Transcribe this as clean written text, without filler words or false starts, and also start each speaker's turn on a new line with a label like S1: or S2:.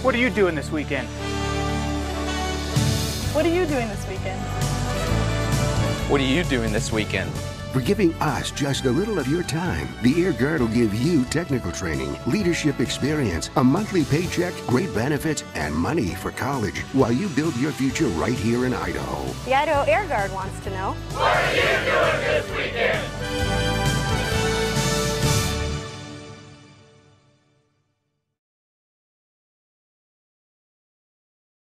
S1: What are you doing this weekend?
S2: What are you doing this weekend?
S3: What are you doing this weekend?
S4: For giving us just a little of your time, the Air Guard will give you technical training, leadership experience, a monthly paycheck, great benefits, and money for college while you build your future right here in Idaho.
S5: The Idaho Air Guard wants to know,
S6: what are you doing this weekend?